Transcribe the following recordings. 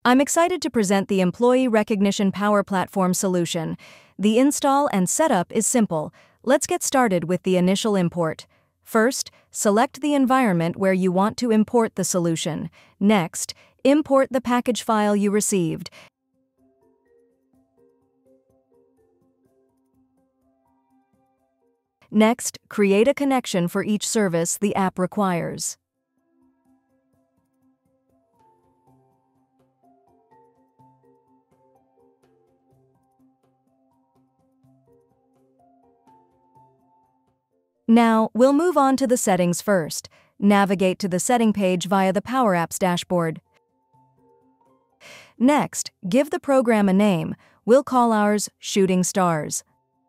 I'm excited to present the Employee Recognition Power Platform solution. The install and setup is simple. Let's get started with the initial import. First, select the environment where you want to import the solution. Next, import the package file you received. Next, create a connection for each service the app requires. Now, we'll move on to the settings first. Navigate to the setting page via the Power Apps dashboard. Next, give the program a name. We'll call ours Shooting Stars.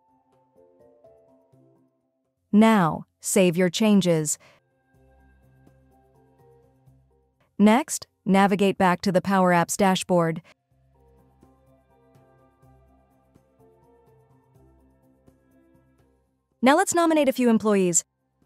Now, save your changes. Next, navigate back to the Power Apps dashboard. Now let's nominate a few employees.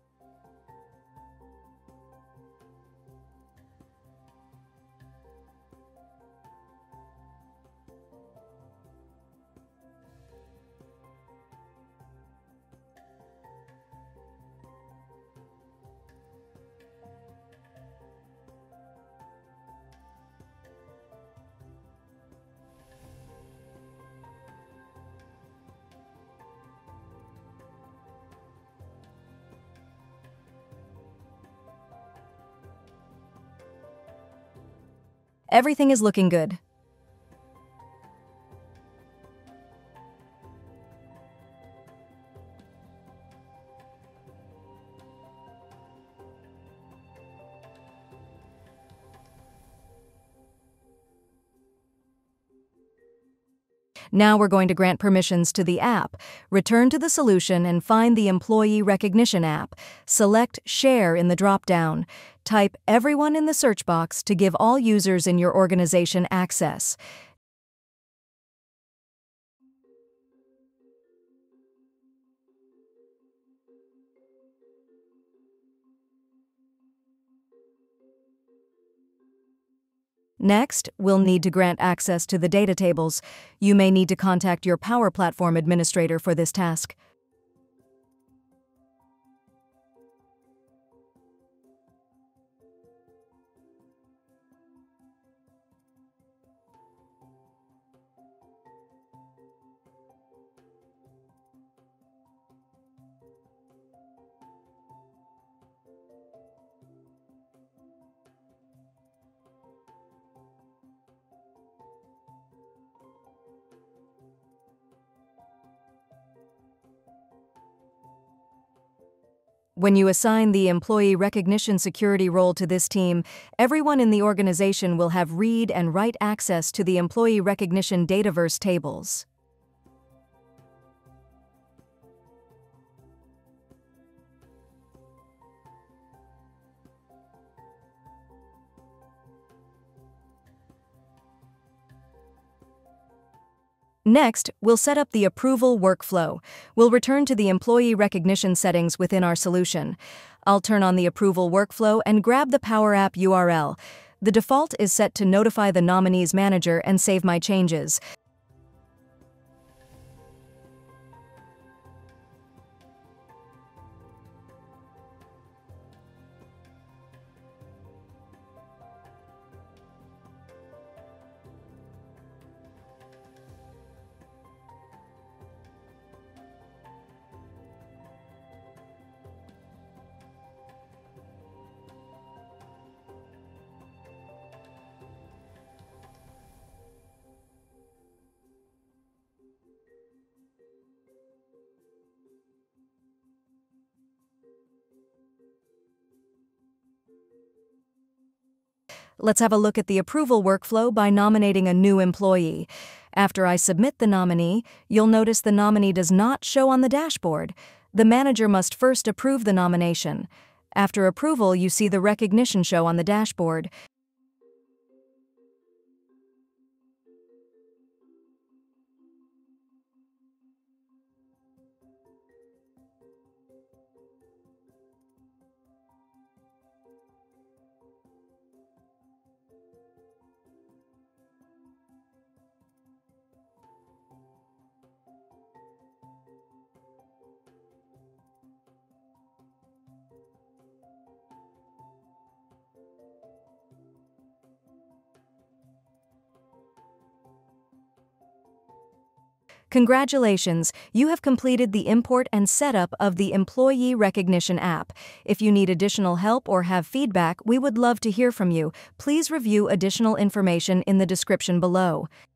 Everything is looking good. Now we're going to grant permissions to the app. Return to the solution and find the Employee Recognition app. Select Share in the drop-down. Type Everyone in the search box to give all users in your organization access. Next, we'll need to grant access to the data tables. You may need to contact your Power Platform administrator for this task. When you assign the Employee Recognition Security role to this team, everyone in the organization will have read and write access to the Employee Recognition Dataverse tables. Next, we'll set up the approval workflow. We'll return to the employee recognition settings within our solution. I'll turn on the approval workflow and grab the Power App URL. The default is set to notify the nominee's manager and save my changes. Let's have a look at the approval workflow by nominating a new employee. After I submit the nominee, you'll notice the nominee does not show on the dashboard. The manager must first approve the nomination. After approval, you see the recognition show on the dashboard. Congratulations, you have completed the import and setup of the Employee Recognition app. If you need additional help or have feedback, we would love to hear from you. Please review additional information in the description below.